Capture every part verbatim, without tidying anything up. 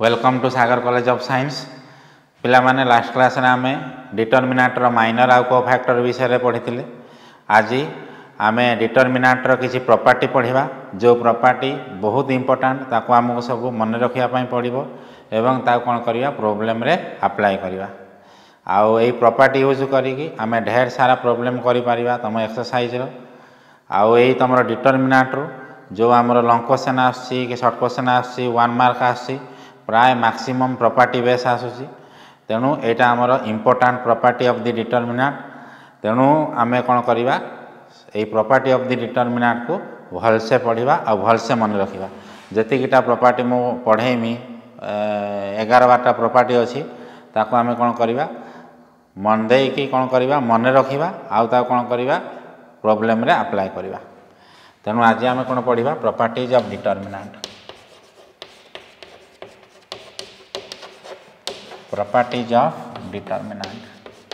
Welcome to Sagar college of science पिला माने last class रे आमे डिटरमिनेंटर माइनर आउ कोफैक्टर विषय पढ़ी आज आमे डिटरमिनेंटर किसी प्रॉपर्टी पढ़ा जो प्रॉपर्टी बहुत इंपोर्टेंट ताको आमको सब मन रखापी पड़ो एवं ताको कौन करवा प्रोब्लेम रे अप्लाई करवा आउ यही प्रॉपर्टी यूज करी आमे ढेर सारा प्रोब्लेम करिपरिबा तुम एक्सरसाइज रो आउ यही तुम डिटरमिनेंटर जो आमर लॉन्ग क्वेश्चन आसी कि शॉर्ट क्वेश्चन आसी वन मार्क आसी प्राय मैक्सिमम प्रॉपर्टी बेस आसूसी तेणु यहाँ आमर important property of the determinant तेणु आम कौन करवा यही प्रॉपर्टी ऑफ द डिटरमिनेंट को भलसे पढ़ा आ भलसे मन रखा जीटा प्रॉपर्टी मु पढ़ेमी एगार बारटा प्रॉपर्टी अच्छी ताको आम कौन करवा मन दे कि कौन करवा मन रखा आउ कौन करवा प्रॉब्लम रे अप्लाई करवा तेणु आज आम कौन पढ़ा properties of determinant properties of determinant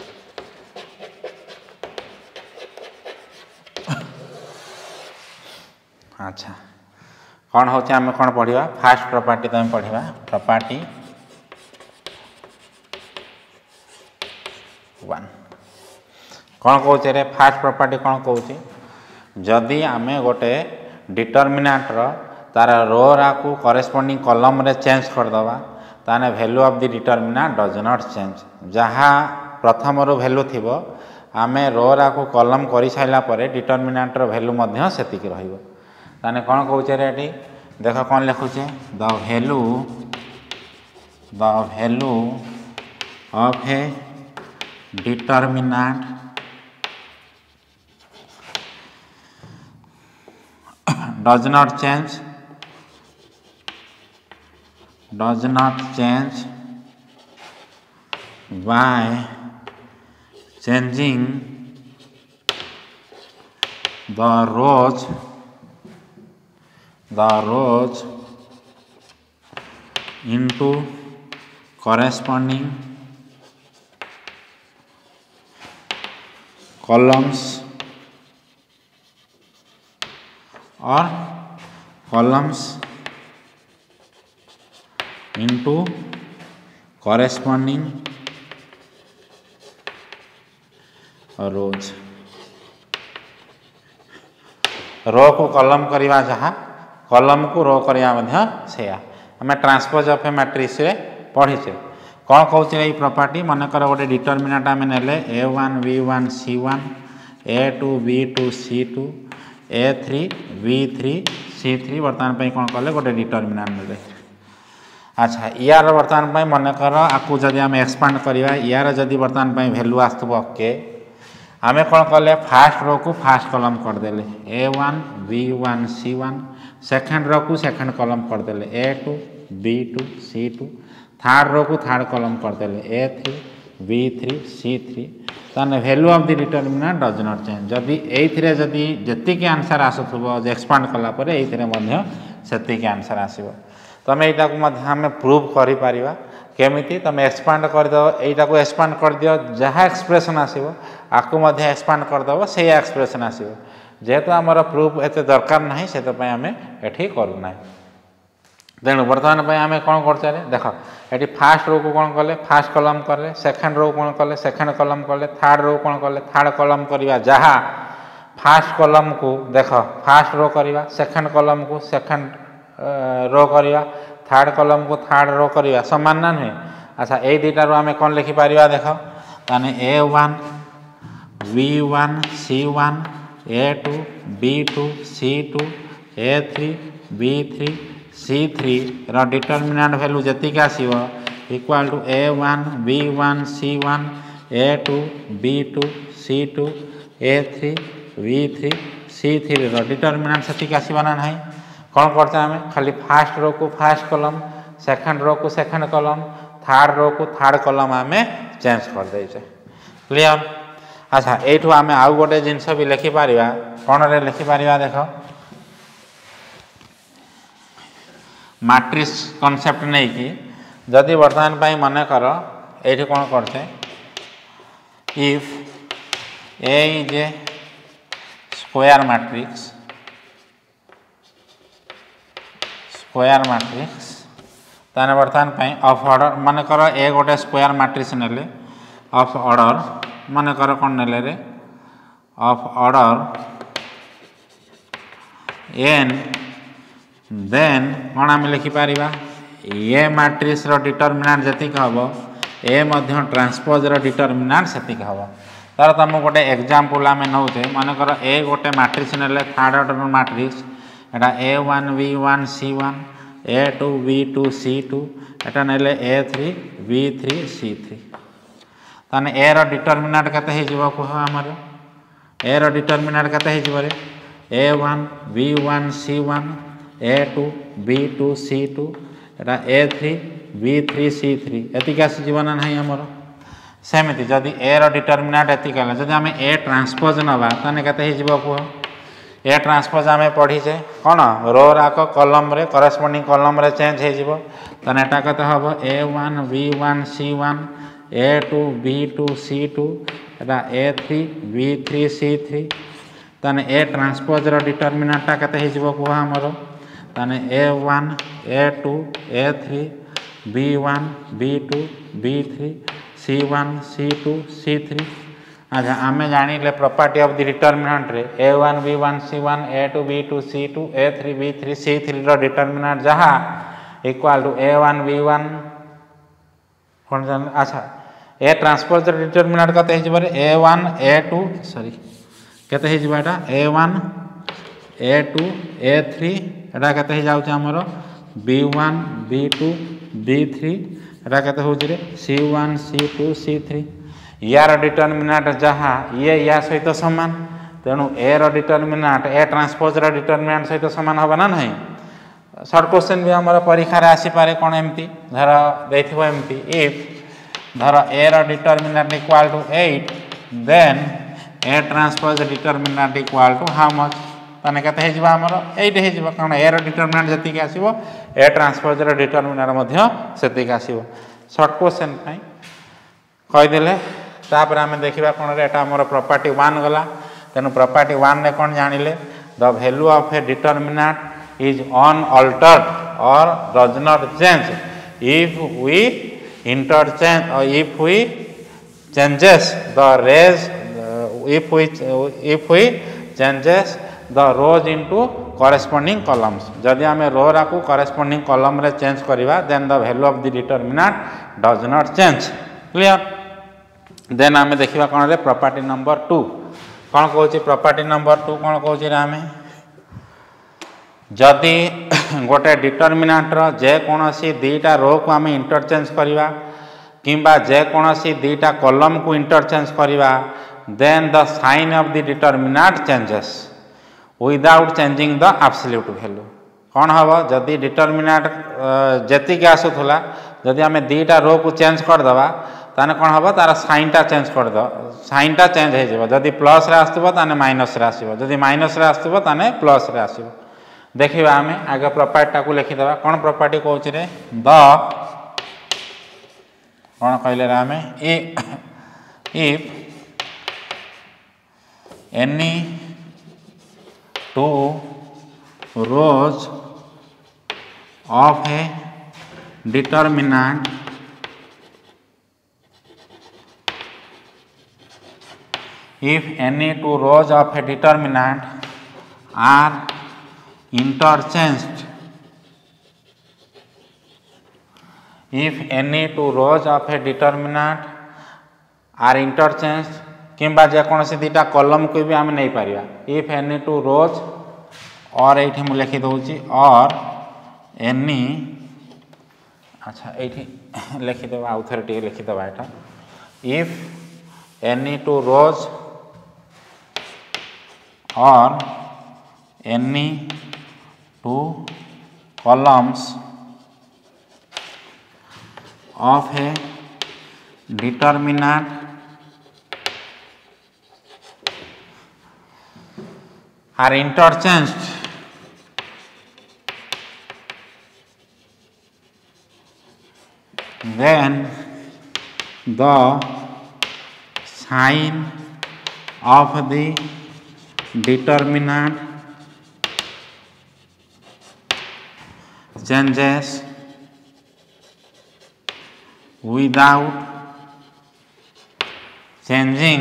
अच्छा कौन होचे आम कौन पढ़ा फास्ट प्रॉपर्टी तुम पढ़ा प्रॉपर्टी वन कौन कौचे रे फास्ट प्रॉपर्टी कौन कौचे जदि आम गोटे डिटरमिनेंटर तार रो राकू करेस्पोंडिंग कॉलम रे चेंज करदवा ताने value of the determinant does not change जहाँ प्रथम रो वैल्यू थिबो आमे रो राकू कॉलम करि साइला परे डिटरमिनेंटर वैल्यू मध्य सेतिक रहिबो ताने कौन कौचे रे एटी देख कौन लिखुचे the value the value of a determinant does not change does not change by changing the rows the rows into corresponding columns or columns into corresponding rows row को कॉलम करवा जहाँ कॉलम को रो करवा से आम ट्रांसपोज ऑफ ए मैट्रिक्स रे पढ़ीचे कौन कौच property मनकर गोटे डिटरमिनेंट आम नेले a one b one c one a two b two c two a three b three c three बर्तमान कौन कले गोटे डिटरमिनेंट मिले अच्छा यार बर्तमान मनकर आपको जदि आम एक्सपांड करवा यार जदि बर्तमान वैल्यू आसो के आम कौन कले फास्ट रो को फास्ट कॉलम करदेले a one b one c one second row को सेकेंड कॉलम करदेले a two b two c two third row को थर्ड कॉलम करदेले a three b three c three ताने value of the determinant does not change जदि एइथिरे जदि जतिक answer आसुथबो expand कला परे एइथिरे मध्य सेतिक आंसर आसीबो तमे एटा को मध्य हम प्रूव करि परिबा केमिति तमे एक्सपांड कर दो एटा को एक्सपांड कर दियो जहा एक्सप्रेशन आसीबो आकु मध्य एक्सपांड कर दबो से एक्सप्रेशन आसीबो जेहेतु हमर प्रूफ एते दरकार नाही से तो पय हमें एठी करू नाही तेणु बर्तमान पे आम कौन कर देख ये फास्ट रो को कौन कले फास्ट कलम कले सेकेंड रो कौन कले सेकेंड कलम कले थर्ड रो कौन कले थर्ड कलम करवा जहाँ फास्ट कलम को देख फास्ट रो करवा सेकेंड कलम को सेकेंड रो करवा थर्ड कलम को थर्ड रो करवा समान ना नुहे अच्छा ये दुटा रो आम कौन लिखिपर देख ताने a one b one c one a two b two c two a three b three c three रो डिटरमिनेंट वैल्यू जतिक आसीबो equal to a one b one c one a two b two c two a three b three c three रो determinant सेतिक आसीबो ना नहीं कौन करते आम खाली फास्ट रो को फास्ट कॉलम सेकंड रो को सेकंड कॉलम थर्ड रो को थर्ड कॉलम आम चेंज कर देचे क्लियर अच्छा एठू आम आउ गोटे जिनस भी लिखि पारिबा कौन रे लिखि पारिबा देख मैट्रिक्स कॉन्सेप्ट नहीं कि जदि वर्तमान पाई मन कर ये कौन करते if A is a square matrix square matrix ताने बर्तमान ऑफ ऑर्डर मन कर ए गोटे स्क्वायर मैट्रिक्स नेले ऑफ ऑर्डर मन कर कौन नेले ray of order N then कौन आम लिखिपर ए मैट्रिक्स रो डिटरमिनेंट जतिक हम ए मध्य ट्रांसपोज रो डिटरमिनेंट सेतिक हम तार तुम गोटे एग्जांपल आम नौचे मन कर ए गोटे मैट्रिक्स नेले थर्ड ऑर्डर मैट्रिक्स एटा a one b one c one a two b two c two एटा नेले a three b three c three ताने ए रो डिटरमिनेंट केते हे जीवो कह हमर ए रो डिटरमिनेंट केते हे जीवो रे a one b one c one a two b two c two एटा a three b three c three एतिक आसी जीवन ना हमर सेमिति जदि ए रो डिटरमिनेंट एतिक हला जदि आमे ए ट्रांसपोज नबा ताने केते हे जीवो कह ए ट्रांसपोज आमे पढ़ीचे कौन रो राक कलम रे करस्पोंडिंग कलम रे चेंज हे जीवो ताने एटा केते हबो a one b one c one a two b two c two एटा a three b three c three ताने ए ट्रांसपोज रो डिटरमिनेंट केते हे जीवो कह हमर ताने a one a two a three b one b two b three c one c two c three अच्छा आम जानिले प्रॉपर्टी ऑफ द डिटरमिनेंट रे a one b one c one a two b two c two a three b three c three रो determinant जहाँ equal to a one b one कौन जान अच्छा A transpose रो determinant कते हे जबरे a one a to sorry केते हे जबा एटा a one a two a three एटा केते हे जाउछ हमरो b one b two b three एटा केते होउछ रे c one c two c three यार डिटरमिनेंट जहाँ ये या सहित सामान तेणु ए रो डिटरमिनेंट ए ट्रांसपोज रो डिटरमिनेंट सहित सामान होबा ना नहीं शॉर्ट क्वेश्चन भी हमर परीक्षा रे आसी पारे कोन एमती धर देथिबो एमती इफ धर ए रो determinant equal to eight then A transpose determinant equal to how much ताने केते हे जिबा हमर एट हे जिबा कारण ए रो डिटरमिनेंट जति के आसीबो ए ट्रांसपोज रो डिटरमिनेंट मध्य सेति के आसीबो शॉर्ट क्वेश्चन पई कहि देले तापर आम देखा कौन रेटा आमर प्रॉपर्टी वन गला तेणु प्रॉपर्टी वन रे कौन जानिले the value of a determinant is unaltered or does not change if we interchange or if we changes the rows if we if we changes the rows into corresponding columns जदि आम row राकू corresponding column रे change करिवा then the value of the determinant does not change clear देन आम देखा कौन रे प्रॉपर्टी नंबर टू कौन कौच प्रॉपर्टी नंबर टू कौन कौच आम जदि गोटे डिटरमिनेंट रो जेकोसी दीटा रो को आम इंटरचेंज करवा किंबा जेकोसी दीटा कॉलम को इंटरचेंज करवा then the sign of the determinant changes without changing the absolute value कौन हम जदि डिटरमिनेंट जेतिक आसूला जदि आम दीटा रो को चेंज करदे ताने कौन हम तार साइनटा चेंज कर दो साइनटा चेंज हो जदि प्लस रे आसो ताने माइनस रे आसो जदि माइनस रे आसो ताने प्लस रे आसो देखिबा आमे आगे प्रॉपर्टी को लिखिदेबा कौन प्रॉपर्टी कहूँ रे द कौन कहले आम if any two rows of a determinant if any two rows of a determinant are interchanged if any two rows of a determinant are interchanged किंबा जेकोसी दीटा कॉलम को भी आम नहीं पारिबा if any two rows और ये मुझे लिखि दूची और एनी अच्छा ये लिखिदे आउ थे टे लिखिदे यहाँ if any two rows or any two columns of a determinant are interchanged then the sign of the determinant changes without changing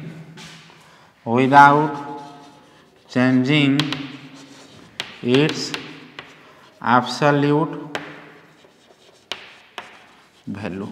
without changing its absolute value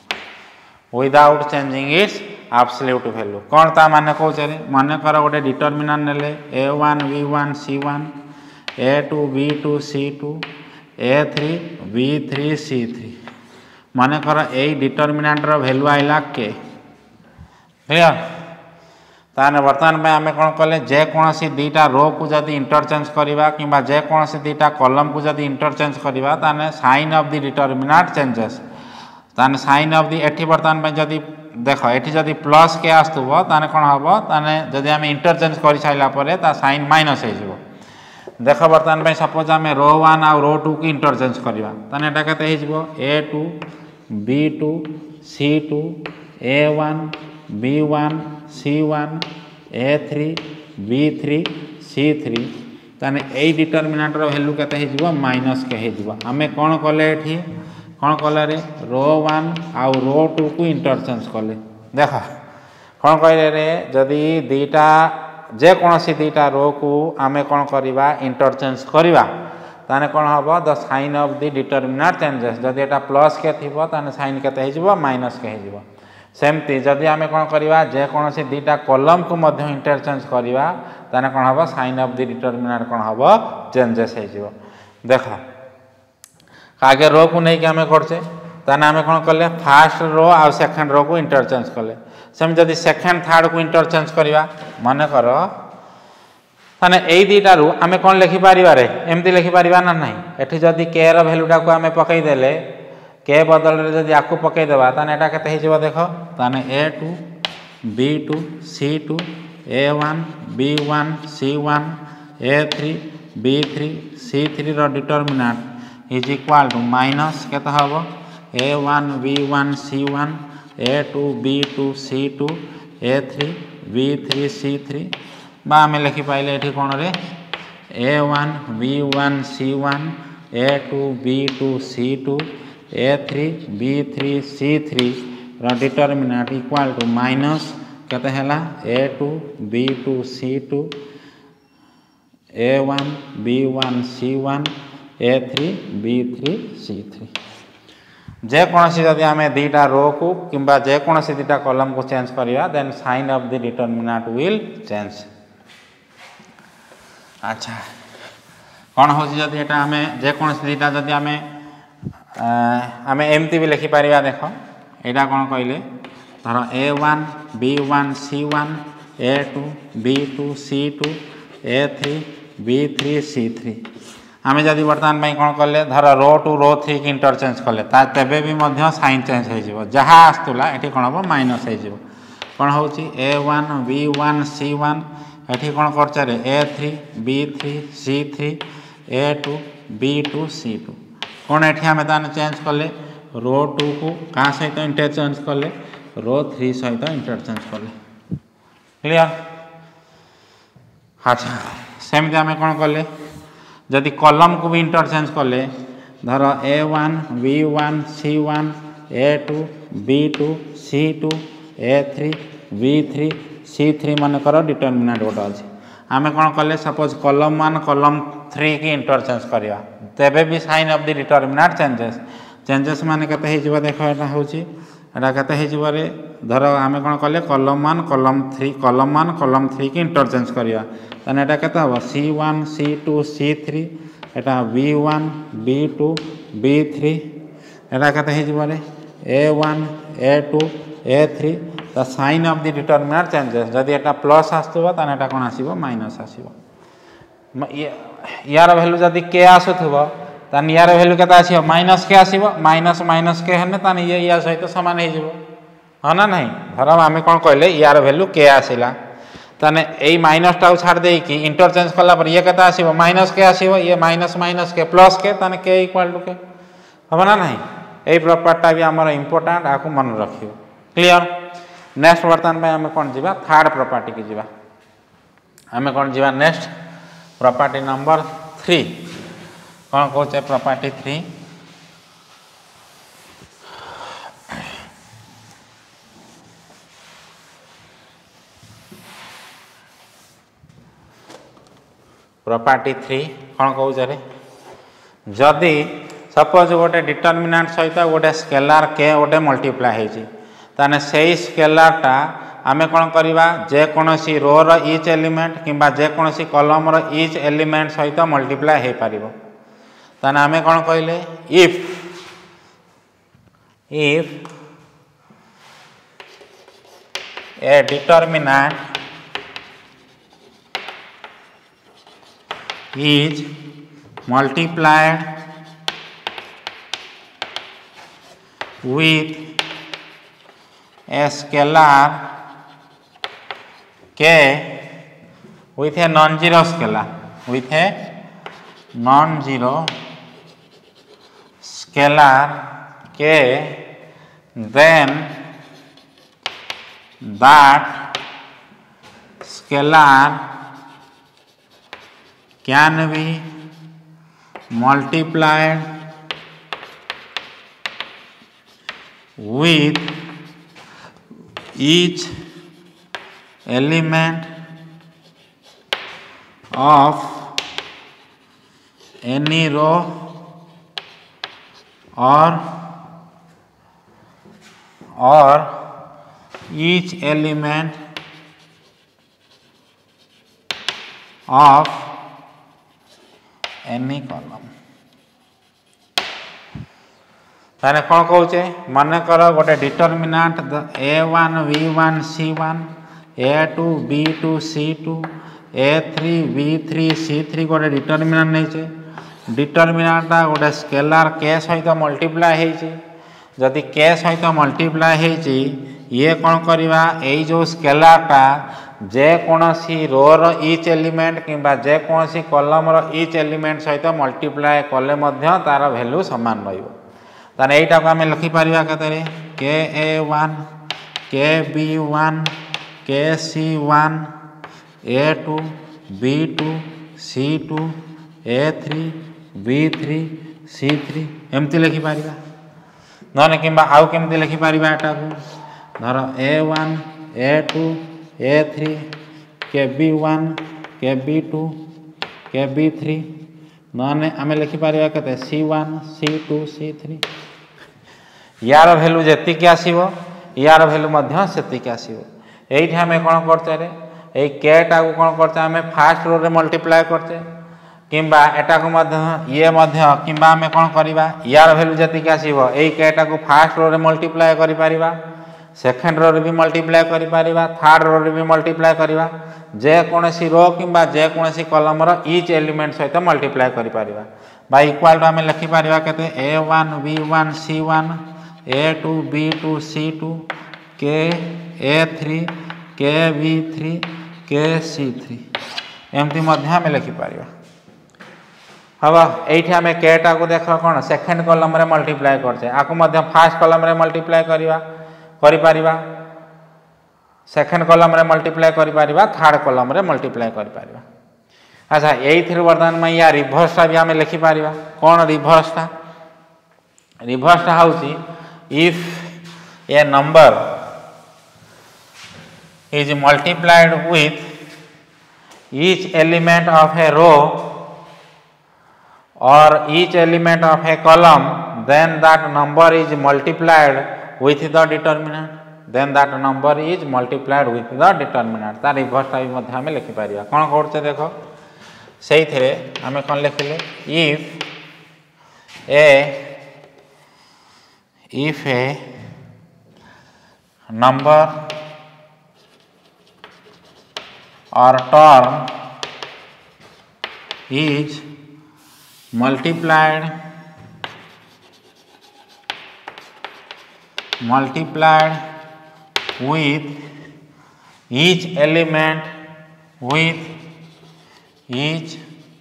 without changing its absolute value कौन ता माने कौचे मन कर गोटे determinant नेले a one b one c one a two b two c two a three b three c three मन कर यही डिटरमिनेंट रो वैल्यू आइला के क्लियर ताने वर्तमान में आम कौन कले जेकोसी दीटा रो को जदि इंटरचेंज करवा कि जेकोसी दीटा कलम को जदि इंटरचेंज करवा ताने sign of the determinant changes ताने साइन ऑफ दी एठी वर्तमान में जदि देख एठी जदि प्लस के आसुबो ताने कोन हबो ताने जदि हम इंटरचेंज करि साइला परे ता साइन माइनस हे जिवो देख वर्तमान में सपोज आम रो वन आ रो टू की इंटरचेंज करवा ताने एटा केते हे जिवो a two b two c two a one b one c one a three b three c three ताने ए डिटरमिनेंट रो वैल्यू केते हे जिवो माइनस के हे जिवो आमे कोन कले एठी कौन कले रे रो वन आउ रो टू को इंटरचेंज कले देख कौन कहले रे जदि दीटा जेकोसी दीटा रो को आमे कौन करवा इंटरचेंज करवा ताने कौन हम the sign of the determinant changes जदि एटा प्लस के थिबो ताने साइन केते हे जिवो माइनस के हे जिवो सेमती जदि आमे कौन करवा जेकोसी दीटा कॉलम को मध्य इंटरचेंज करवा ताने कौन हम साइन ऑफ द डिटरमिनेंट कौन हम चेंजेस हे जिवो देख आगे रो को नहीं कि आम करचे ताने आम कौन कले फास्ट रो आ सेकेंड रो को इंटरचेंज कले सेम जदि सेकेंड थर्ड को इंटरचेंज करवा मन कर ताने एई दीटा रु आम कौन लिखि पारिबा रे एमती लिखि पारिबा ना नहीं एठी जदि के रो वैल्यूटा को आम पकई देले के बदल रे जदि आकु पकई देबा ताने एटा केते हे जिवो देखो ताने a two b two c two a one b one c one a three b three c three रो determinant is equal to minus के हम a one b one c one a two b two c two a three b three c three बा आम लिखि पाइले ये कौन रे a one b one c one a two b two c two a three b three c three determinant equal to minus केते हला a two b two c two a one b one c one a three b three c three जेकोसी जदि आम दीटा row को किंबा जेकोसी दीटा कॉलम को चेंज करवा then sign of the determinant will change अच्छा कौन हो जदि एटा आम जेकोसी दीटा जदि आम आम एमती भी लिखि पारिबा देख एटा कौन कहले धर a one b one c one a two b two c two a three b three c three आम जदि बर्तमान में कौन कले धर रो टू रो थ्री की इंटरचेंज कले तेबे भी मध्य साइन चेंज हो जहाँ आसला ये कौन हम माइनस हो कौन हो a one b one c one ये कौन कर a three b three c three a two b two c two कौन ये आम ताने चेंज कले रो टू को क्या सहित इंटरचेंज कले रो थ्री सहित इंटरचेंज कले क्लियर अच्छा सेमती आम कौन कले जदि कॉलम को भी इंटरचेंज कले धर a one b one c one a two b two c two a three b three c three मन कर डिटरमिनेंट गोटे अच्छे आम कौन कले suppose column one column three की इंटरचेंज करवा तेबे भी sign of the determinant changes changes मान के देख यहाँ हूँ एटा के रे धर आम कौन कले column one column three column one column three की इंटरचेंज करवा ताने एटा केते हम c one c two c three एटा b one b two b three एटा केते हे रे a one a two a three the sign of the determinant changes जदि एटा प्लस आसुबो ताने एटा कोन आसीबो माइनस आसीबो यार वैल्यू जदि के आसुथबो ताने यार वैल्यू केते आसीबो माइनस के आसीबो माइनस माइनस के हेने ताने ये या सहित समान हे जिवो हाँ ना नहीं धर आम कौन कहले यार वैल्यू के आसला ताने यही माइनस टाक छाड़ देकी इंटरचेंज कला पर ये केते आसीबो माइनस के आसीबो ये माइनस माइनस के प्लस के ताने के इक्वल टू के हम ना नहीं यही प्रॉपर्टी भी आमर इंपोर्टेंट आपको मन रखियो क्लियर नेक्स्ट बर्तमान में आम कौन जीवा थर्ड प्रॉपर्टी की जीवा आम कौन जीवा नेक्स्ट प्रॉपर्टी नंबर थ्री कौन कहे प्रॉपर्टी थ्री प्रॉपर्टी थ्री कौन कौचे जदि सपोज गोटे डिटर्मिनेंट सहित गोटे स्केलार के गोटे मल्टीप्लाई होती ताने से स्केलारटा आमे कौन करवा जेकोसी रो र इच एलिमेंट किंबा जेकोसी कलम र इच एलिमेंट सहित मल्टीप्लाई हो पार ताने आमे कौन कहले if if a determinant is multiplied with a scalar k with a non-zero scalar with a non-zero scalar k then that scalar can be multiplied with each element of any row or or each element of any column ताने कौन कौचे मन कर गोटे determinant a one b one c one a two b two c two a three b three c three गोटे determinant नहीं डिटर्मिनेंटा गोटे scalar के सहित मल्टीप्लाई होती जदि के सहित मल्टीप्लाई होती ये कौन करवा यही जो स्केलारटा जेकोसी रो र इच एलिमेंट किंबा जेकोसी कलम र इच एलिमेंट सहित मल्टीप्लाई कले तार वैल्यू सामान रही यहीटा को आम लिखिपर k a one k b one k c one a two b two c two a three b three c three एमती लिखिपर ना कि आउ केमती लिखिपर एटा को धर a one a two a three k b one k b two k b three ना आम लिखिपर k c one c two c three यार भैल्यू जी आसो यार भैल्यू से आसो ये आम कौन करचे ये केटा को कौन करचे आम फास्ट रो रे मल्टीप्लाई करचे किंबा एटा को ये किंबा आम कौन करवा यार भैल्यू जी आसो यही केटा को फास्ट रो रे मल्टीप्लाई कर सेकेंड रो रे भी मल्टीप्लाई कर थर्ड रो रे भी मल्टीप्लाई करवा जेकोसी रो किंबा जेकोसी कलम रो इच एलिमेंट सहित मल्टीप्लाई कर बाय इक्वाल टू आम लिखिपर k a one b one c one a two b two c two k a three k b three k c three एमती आम लिखिपर हम ये आम केटा को देख कौन सेकेंड कलम रे मल्टीप्लाई करचे आपको फास्ट कलम रे मल्टीप्लाई करवा करिपारिबा सेकेंड कलम रे मल्टीप्लाई करिपारिबा थर्ड कलम रे मल्टीप्लाई करिपारिबा अच्छा यही थ्रू वर्तमान में या रिभर्सटा भी आम लिखिपारिबा कौन रिभर्सटा रिभर्सटा होउची if a number is multiplied with each element of a row or each element of a column then that number is multiplied with the determinant then that number is multiplied with the determinant तार रिभर्सटा भी मध्य आम लिखिपर कौन करते देख से आम कौन लिखिले if a if a number or term is multiplied multiplied with each element with each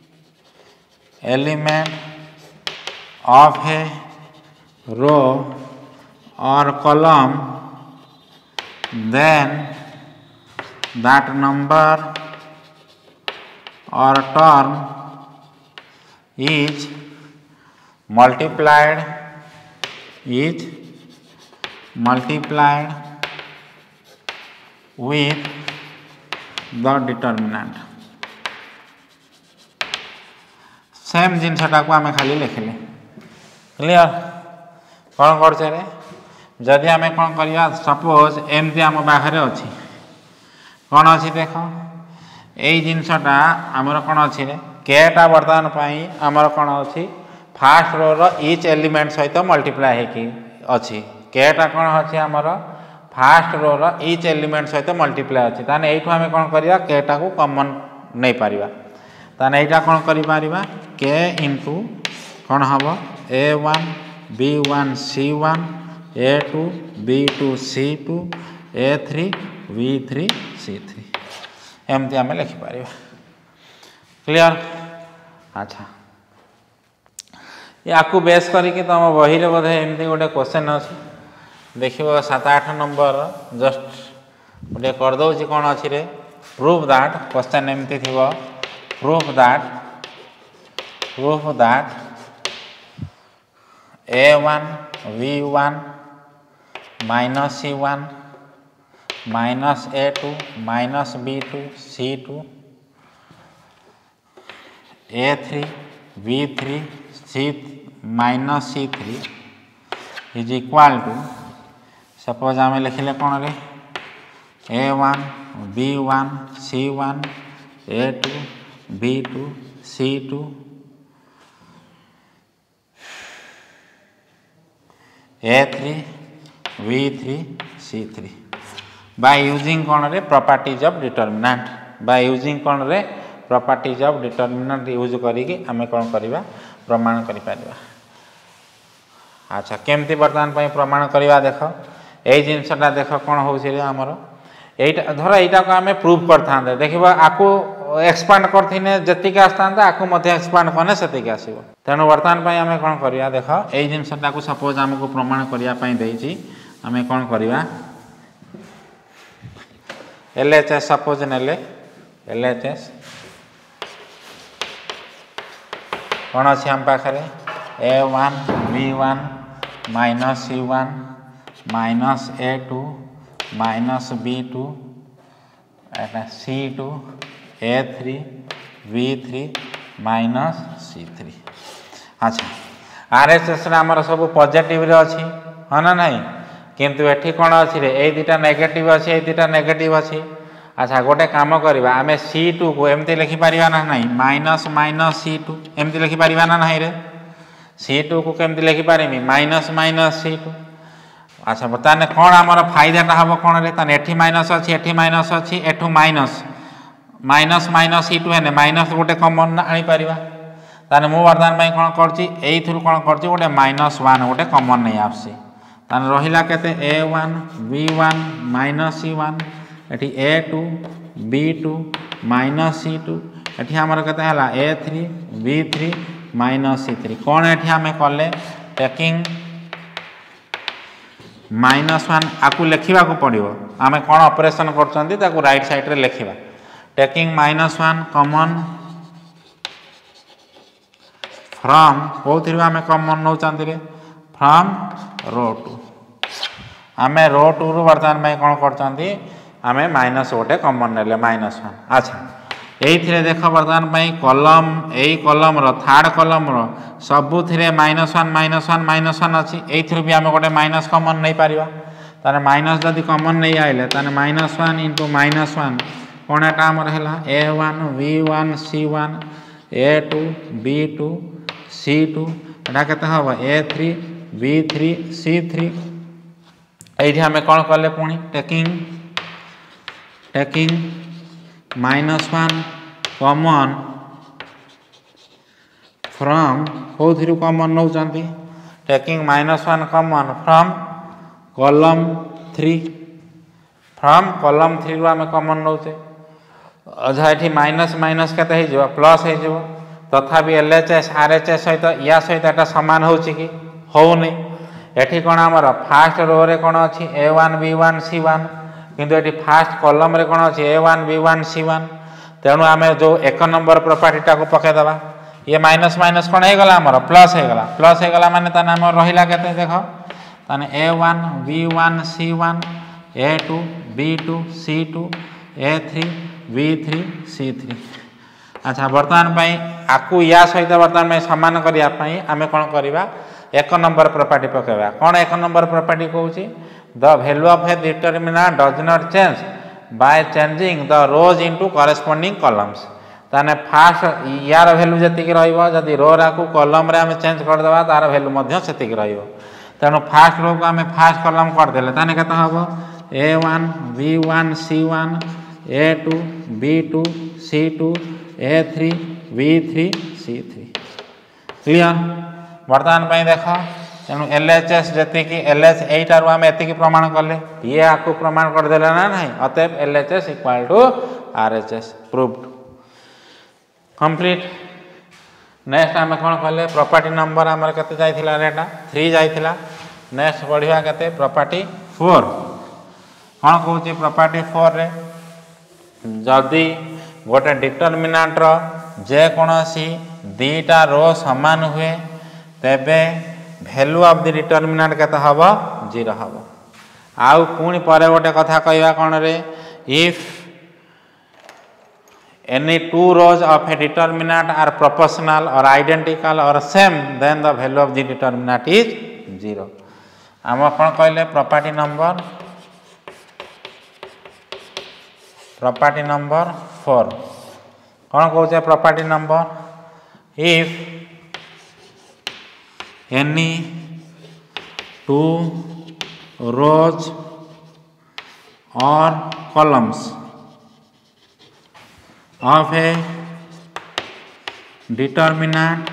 element of a row or column then that number or term is multiplied is multiplied with the determinant same जिनसटा को आम खाली लिखिले clear कौन कर जदि आम कौन करवा सपोज एमती आम पाखे अच्छी कौन अच्छी देख यही जिनसटा आमर कौन अच्छी केटा बर्तमान आमर कौन अच्छी first row row each element सहित मल्टीप्लाई होगी अच्छी केटा कौन अच्छी आमर first row row each element सहित मल्टीप्लाई अच्छी ताने एठू आम कौन करवा केटा को कॉमन नहीं पारिबा ताने एटा कौन करि पारिबा के इंटू कौन हम a one b one c one a two b two c two a three b three c three एमती आम लिखिपर क्लियर। अच्छा या बेस करके तुम बही बोधे एमती गोटे क्वेश्चन अच्छी देख सात आठ नंबर जस्ट गोटे करदे कौन अच्छी रे प्रूफ दैट क्वेश्चन एमती थी proof that proof that A one b one minus c one minus a two minus b two c two a three b three C minus c three is equal to suppose आम लिखिले कौन रे a one b one c one a two b two c two a three b three c three by using कौन रे properties of determinant by using कौन रे properties of determinant use करिके आमे कौन करबा प्रमाण करि पारिबा। अच्छा केमती बर्तमान पई प्रमाण करवा देख यही जिनसटा देख कौन होछि रे हमर एटा धर एटा को आमे प्रूफ करथांदे देखिबा आकु एक्सपांड करथिने जतिक आस्तांदा आकु मध्ये एक्सपांड करने सेतिक आसीबो तेणु बर्तमान पई आमे कौन करवा देख एही जिनसटा को सपोज हमको प्रमाण करया पई देछि आमे कौन करवा एलएचएस सपोज नेले एलएचएस कौन अच्छी आम पाखे a one b one minus c one minus a two minus b two एटा c two a three b three minus c three. अच्छा आर एस एस आमर सब पॉजिटिव रे अच्छी हाँ ना नहीं किंतु एठी कौन अच्छी रे ए दुटा नेगेटिव अच्छी ए दुटा नेगेटिव अच्छी। अच्छा गोटे काम करवा आम सी टू को एमती लिखिपर ना नहीं माइनस माइनस सी टू एमती लिखिपर ना नहीं रे सी टू को केमती लिखिपारि माइनस माइनस सी टू। अच्छा बर्तमान कौन आमर फायदाटा हम कौन रे ताने एठी माइनस अच्छी एठी माइनस अच्छी एठू minus minus minus c two है माइनस गोटे कमन आनी पारिबा ताने मु बर्तमान पई कौन करछि एई थ्रु कौन करछि गोटे माइनस वन गोटे कमन नहीं आसी ताने रहिला केते a one b one minus c one एठी a two b two minus c two एठी हमर केते हला a three b three minus c three कौन एठी हमें कले टेकिंग माइनस वन आकु लिखा पड़ो आम कौन ऑपरेशन कर राइट साइड रे लिखा taking minus one common from कौन आम कॉमन नौ फ्रॉम रो टू आम रो टू रु बर्तमान में कौन कर आम माइनस गोटे कॉमन ने माइनस वन। अच्छा यही देख बर्तमान कलम यही कलम रो थर्ड कलम रो सबु minus one minus one minus one अच्छी यही भी आम गोटे माइनस कॉमन नहीं पारिबा ताने माइनस जदि कॉमन नहीं आइले ताने minus one into minus one कौन एटा आमर है a one b one c one a two b two c two एटा केते हम a three b three c three ये आम कौन कले पुणी taking taking minus one common from कौन common now taking minus one common from column three from column three रु आम कॉमन नौचे अच्छा ये माइनस माइनस के प्लस हो तथापि L H S R H S सहित या सहित एटा सामान हो कि होनी एठी कौन आमर फास्ट रो रे कौन अच्छी a one b one c one किंतु एटी फास्ट कॉलम रे कौन अच्छी a one b one c one तेणु आम जो एक नंबर प्रॉपर्टीटा को पकईदे ये माइनस माइनस कौन हो गला आमर प्लस हो गला प्लस हो गला माने ताने आमर रहिला केते देख ताने a one b one c one a two b two c two a three b three c three अच्छा बर्तमान आपको या सहित बर्तमान सामान करने आम कौन करवा एक नंबर प्रॉपर्टी पकेबा कौन एक नंबर प्रॉपर्टी कहूँ the value of a determinant does not change by changing the rows into corresponding columns ताने फास्ट यार वैल्यू जी रही रो राकू कलम आम चेंज करदे तार वैल्यू से तेणु फास्ट रो को आम फास्ट कलम करदे ताने केते हम a one b one c one a two b two c two a three b three c three clear बर्तमान देख तेणु एल एच एस जी एल एच एटारू आम एति प्रमाण कले ये आपको प्रमाण करदे ना ना अतएव L H S equal to R H S proved complete next आम कौन कले प्रॉपर्टी नंबर आमर केते जाइथिला रेटा थ्री जाइथिला नेक्स्ट बढ़िया केते प्रॉपर्टी फोर कौन कहूँ प्रॉपर्टी फोर रे जदि गोटे डिटरमिनेंट रो जेकोसी दीटा रो समान हुए तेबे वैल्यू ऑफ द डिटरमिनेंट केते हबो जीरो हबो आउ पुणी परे गोटे कथा कहवा कौन रे if any two rows of a determinant are proportional or identical or same then the value of the determinant is zero आम कौन कहले property number property number four कौन कहते property number if any two rows or columns of a determinant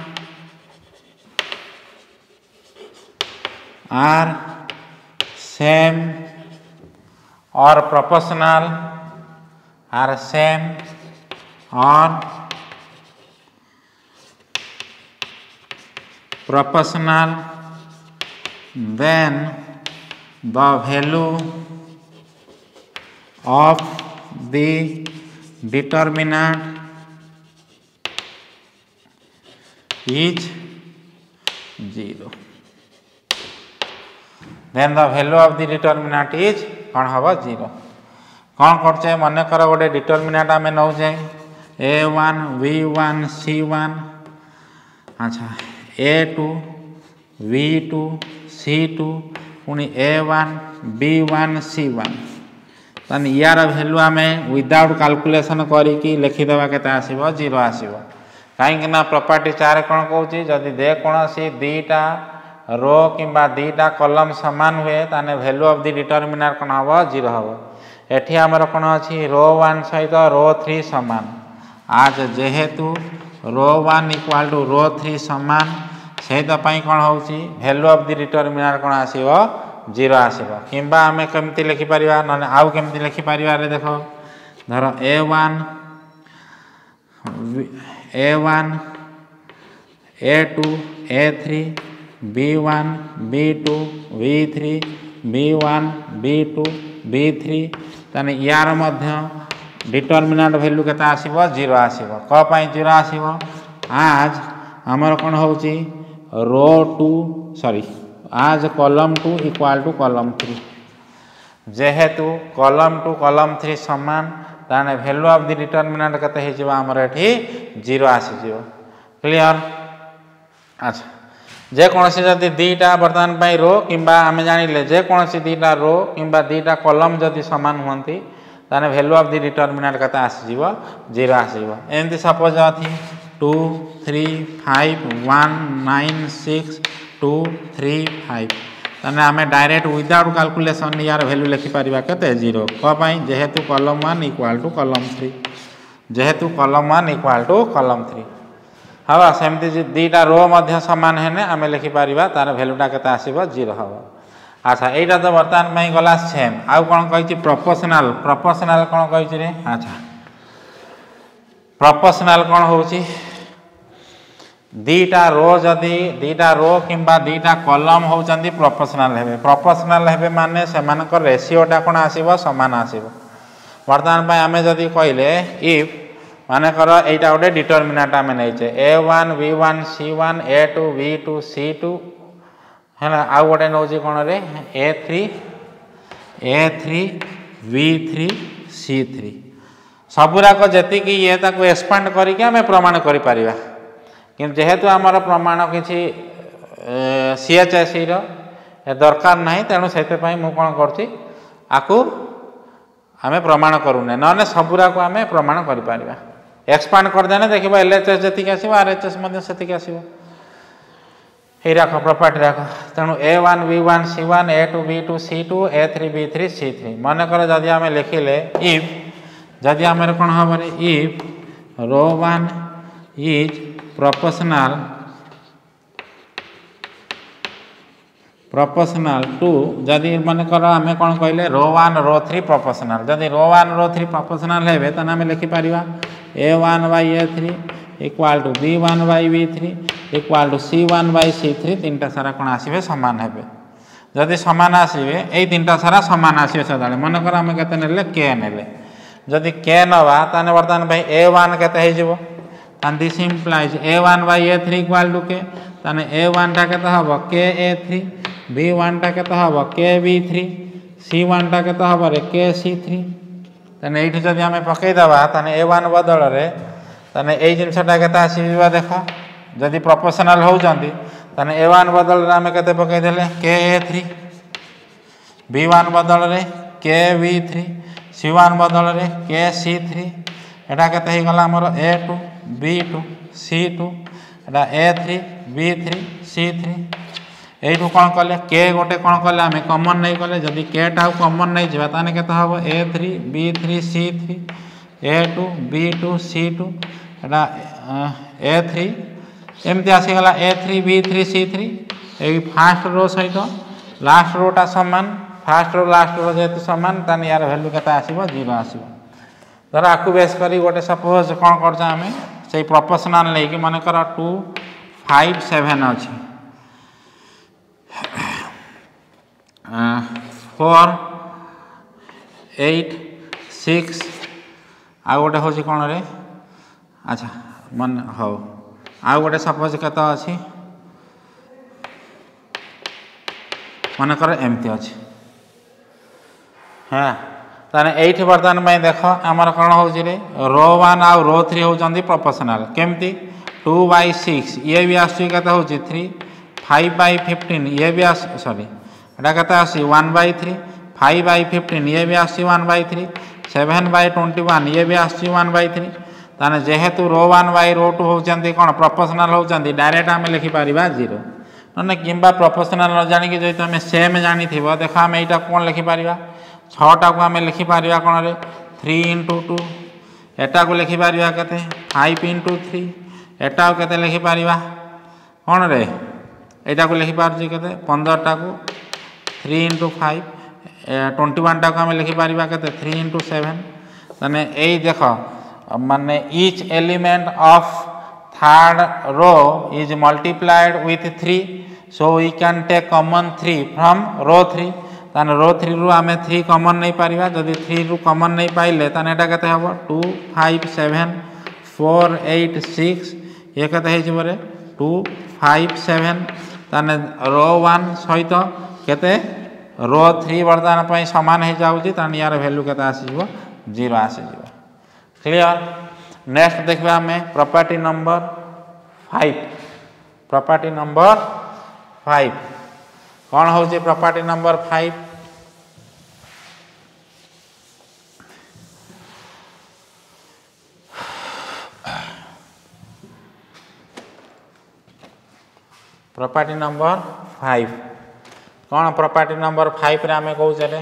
are same or proportional are same or proportional then the value of the determinant is zero then the value of the determinant is कौन हम zero कौन करचे मन कर गोटे determinant आम नौचे a one b one c one अच्छा a two b two c two पुणी a one b one c one ताने यार वैल्यू आम विदाउट कैलकुलेशन करी लिखिदेवा केते आसीबो जीरो आसीबो कहीं प्रॉपर्टी चार कौन कहूँ जदि जेकोसी दीटा रो किंबा दीटा कलम सामान हुए ताने वैल्यू ऑफ द डिटरमिनेंट कौन हम जीरो हम एठी आमर कौन अच्छी रो वन सहित रो थ्री सामान आज जेहेतु row one equal to row three सामान से कौन हो वैल्यू ऑफ द डिटरमिनेंट कौन आसीबो जीरो आसीबो किंबा आमे केमती लिखि परिबा न आउ केमती लिखि परिबा रे देखो धर a one a one a two a three b one b two b three b one b two b three ताने यार मध्य डिटरमिनेंट वैल्यू केते आसीबो जीरो आसीबो क पई जीरो आसीबो आज हमर कोन होउची रो टू सॉरी आज column two equal to column three जेहेतु कॉलम टू कॉलम थ्री समान ताने वैल्यू ऑफ द डिटरमिनेंट केते हे जीवा हमर एठी जीरो आसी जीवो क्लियर अच्छा जेकोसी जदि दीटा बर्तमान पाई रो किंबा आम जानिले जेकोसी दीटा रो किंबा दीटा कॉलम जदि समान हुंती ताने वैल्यू ऑफ द डिटरमिनेंट केते आसीबो जीरो आसीबो एमती सपोज अछि two three five one nine six two three five ताने आम डायरेक्ट विदाउट कैलकुलेशन यार वैल्यू लिखि परिबा केते जीरो क पई जेहेतु column one equal to column three जेहेतु column one equal to column three हाँ सेमती दीटा रो मध्य सामान है आम लिखिपर तार भैल्यूटा केते आसीबो जीरो हम अच्छा यहाँ तो बर्तमान में गला सेम आउ कौन कही प्रोपोर्शनल प्रोपोर्शनल कौन कही रे अच्छा प्रोपोर्शनल कौन हो दीटा रो जदि दीटा रो किंबा दीटा कॉलम होउचंदी प्रोपोर्शनल हेबे प्रोपोर्शनल हेबे माने सेमानकर रेशियोटा कौन आसीबो समान आसीबो बर्तमान में आम जदि कहले इफ माने कर एटा गोटे डिटरमिनेंट आम नहींचे a one b one c one a two b two c two है आउ गोटे नौ कौन रे a three a three b three c three सबुराक जी ये एक्सपांड करके आम प्रमाण कर जेहेतु आमर प्रमाण किसी सी एच एस सी दरकार ना तेणु से मुझे कौन करूँ आम प्रमाण करूने ना सबुरा को आम प्रमाण कर एक्सपांड करदेने देख एल एच एस जी आसो आर एच एस से आसो ये राख प्रॉपर्टी राख तेणु a one b one c one a two b two c two a three b three c three मनकर जदि आम लिखिले इफ जदि आम कौन हम if row one is proportional proportional to जदि मनकर आम कौन कहले row one row three proportional जदि row one row three proportional है तो आम लिखिपर a one by a three equal to b one by b three equal to c one by c three तीन टा सारा कौन आसवे सामान हे जदि सामान आसवे ये तीन टा सारा सामान आसवे सदा मनकर आम के के ने जदि के नवा ताने बर्तमान भाई ए वन के this implies a one by a three equal to k ताने ए वन टा के हम के ए थ्री बी वन टा के हम के बी थ्री सी वन टा के हम रे के सी थ्री ताने ये जदि आम पकईदे ताने ए वन बदल ताने ये जिनसा के आसवा देख जदि प्रोपोर्शनल होती ताने ए वन बदल आम के पकईदे के ए थ्री बी वन बदल के बी थ्री सी वन बदल के सी थ्री एटा के गला आमर a two b two c two एटा a three b three c three यू कौन कले के गोटे कौन कले आम कमन नहीं कले जदि के टा कमन नहीं जावा ताने केते हबो a three b three c three a two b two c two एटा ए थ्री एमती आसीगला a three b three c three ये फास्ट रो सहित लास्ट रोटा सामान फास्ट रो लास्ट रो जेहेतु सामान तान यार भैल्यू के आसो जीरो आसो धर आपको बेस कर गोटे सपोज कौन करम से प्रोपोर्शनल लेकिन मनकर टू फाइव सेवेन अच्छी फोर एट सिक्स आ गोटे हूँ कौन रे अच्छा मन हो आउ गोटे सपोज केत अच्छी मनकर एमती अच्छी हाँ ताने एट बर्तमान में देख आमर कौन हो रो वन आउ रो थ्री होती प्रोपोर्शनल केमती टू बाई सिक्स ये भी आसूँ थ्री फाइव बाई फिफ्टीन ये भी आस सॉरी एटा के आसी one by three five by fifteen ये भी आसी one by three seven by twenty one ये भी आसी वन बाई थ्री ताने जेहेतु row one by row two होती कौन प्रोपोर्शनल होती डायरेक्ट आम लिखिपर जीरो ना कि प्रोपोर्शनल न जाणी जो तुम सेम जानी देख आम यहाँ कौन लिखिपर छटा को आम लिखिपर कौन रे थ्री इंटू टू एटा को लिखिपर के फाइव इंटू थ्री एटा के लिखिपर कौन रे यहाँ को लिखिपार के पंद्रहटा को three into five twenty one टा को आम लिखिपर के थ्री इंटू सेवेन मैंने यही देख माने each element of third row is multiplied with three so we can take common three from row three ताने रो थ्री रु आम थ्री कॉमन नहीं पारिबा जदि थ्री रु कॉमन नहीं पाइले ताने एटा केते हबो two five seven four eight six ये केते हे रे टू फाइव सेवेन ताने रो वन सहित केते रो थ्री बर्तमान पर सामान हो जाऊँगी ताने यार वैल्यू केते आसीजो जीरो आसीजो क्लियर। नेक्स्ट देखा आम property number five property number five कौन हो property number five property number five कौन प्रॉपर्टी नंबर फाइव रे आम कौचे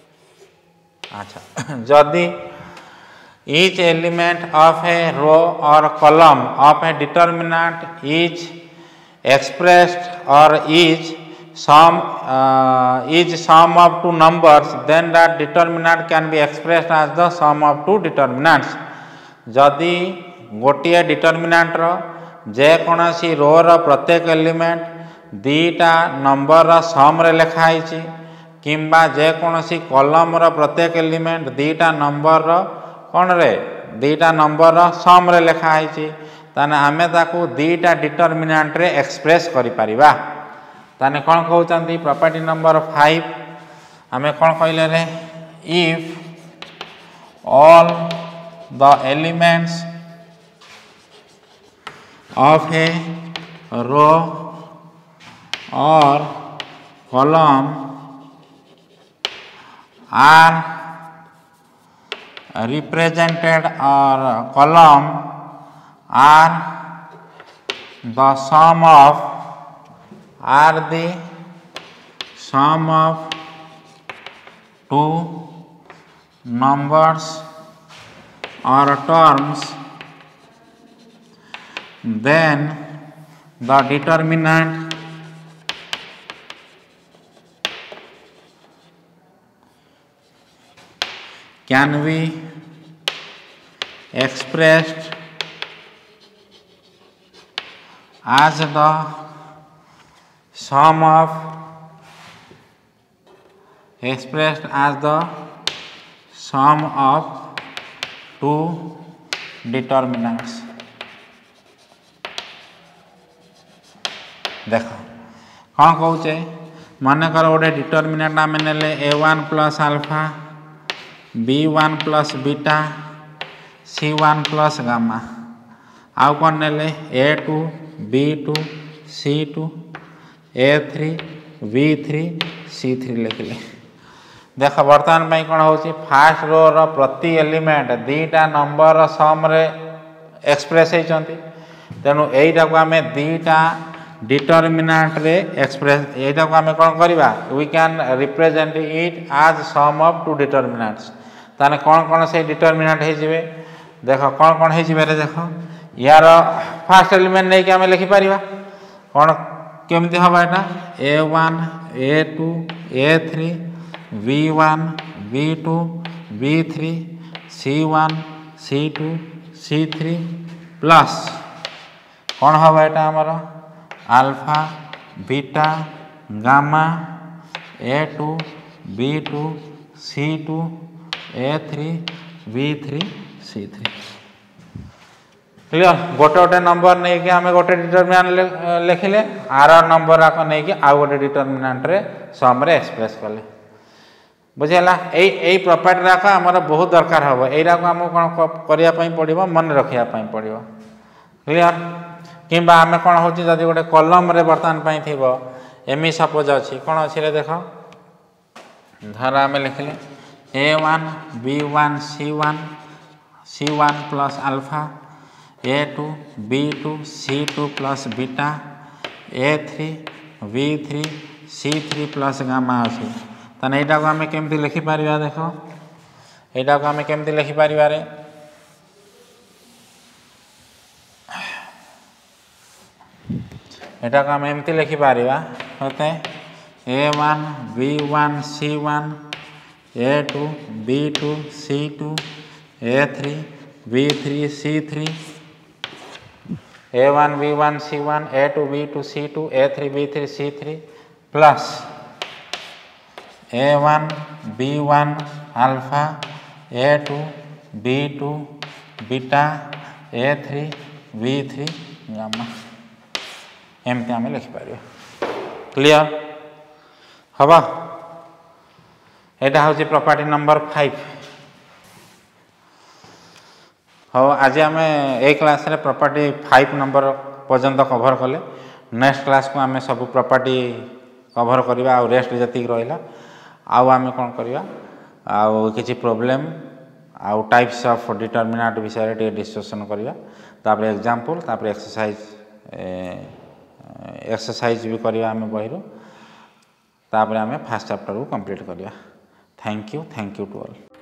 अच्छा जदि each element of a row or column of a determinant is expressed or is sum uh, is sum of two numbers then that determinant can be expressed as the sum of two determinants जदि गोटे determinant रो जे कोनसी रो रो प्रत्येक element दीटा number रो सम रे लिखाई किंबा जे कोनसी column row प्रत्येक element दीटा number रो कौन रे दीटा नंबर सम रे लिखाई ताने आमे ताकू दीटा डिटर्मिनांट रे एक्सप्रेस करि परिबा ताने कौन कहउचंती प्रॉपर्टी नंबर फाइव आमे कौन कहले रे if all the elements of a row or column are represented or column are the sum of are the sum of two numbers or terms, then the determinant can be expressed as the sum of expressed as the sum of two determinants. देख कौन कौचे मनकर गोटे determinant आम ने a one plus alpha b one plus beta c one plus gamma आउ कौन ने a two b two c two a three b three c three लिखले। देख बर्तमान पर कौन हो फास्ट रो रो प्रति एलिमेंट दीटा नंबर सम रे एक्सप्रेस होती तेणु यहीटा को आम दीटा डिटर्मिनेंट रे एक्सप्रेस यहीटा को आम कौन करवा वी कैन रिप्रेजेंट इट आज सम ऑफ टू डिटर्मिनेंट्स ताने कौन कौन से डिटर्मिनेंट हो देख कौन कौन हो देख यार फास्ट एलिमेंट नहीं कि आम लिखिपर कौन केमती हम एटा a one a two a three b one b two b three c one c two c three plus कौन हम एटा आमर alpha beta gamma a two b two c two a three b three c three clear गोटे गोटे number नहीं कि आम गोटे डिटर्मिनेंट लिखिले आर नंबर आक नहीं कि आउ गोटे डिटर्मिनेंट रे सम रे एक्सप्रेस कले बुझेला यही प्रॉपर्टी राक आमर बहुत दरकार हम यहीरा को आम कौन करने पड़ो मन रखा पड़ो क्लियर कि आम कौन हो जदि गोटे कलम रे बर्तमान थी एमि सपोज अच्छी कौन अच्छे देख धर आम लिखिले a one b one c one c one plus alpha a two b two c two plus beta a three b three c three plus gamma अच्छे ताने यहाँ को आम केमती लिखिपर देख यहाँ को आम केमती लिखिपर यहाँ को आम एमती लिखिपर होते a one b one c one a two b two c two a three b three c three a one b one c one a two b two c two a three b three c three plus a one b one alpha a two b two beta a three b three gamma एमती आम लिखिपर clear हम यहाँ हूँ property number five हाँ आज आम a class रे property five number पर्यंत कवर कले नेक्स्ट क्लास को आम सब प्रॉपर्टी कवर करवा आ रेस्ट जी रहा आउ आम कौन करवा आउ किसी प्रोब्लेम आउ टाइप्स ऑफ डिटर्मिनेंट विषय टे डिस्कशन करवा तापर एग्जांपल तापर एक्सरसाइज एक्सरसाइज भी करवा आम बही तापर आम फास्ट चैप्टर को कंप्लीट करवा। Thank you thank you to all.